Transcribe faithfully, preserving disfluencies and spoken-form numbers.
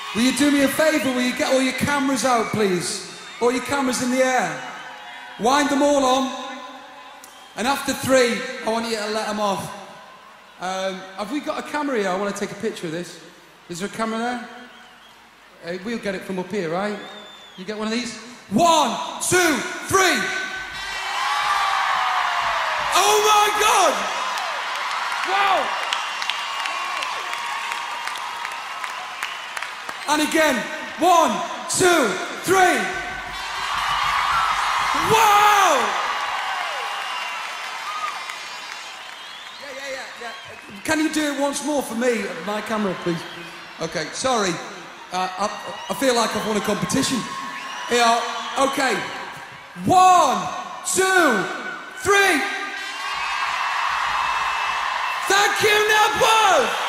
Will you do me a favour? Will you get all your cameras out, please? All your cameras in the air. Wind them all on. And after three, I want you to let them off. Um, have we got a camera here? I want to take a picture of this. Is there a camera there? Uh, we'll get it from up here, right? You get one of these? One, two, three. Oh my God! Wow! And again, one, two, three. Wow! Yeah, yeah, yeah, yeah. Can you do it once more for me, my camera, please? Okay, sorry. Uh, I, I feel like I've won a competition. Yeah, okay. One, two, three. Thank you, Network!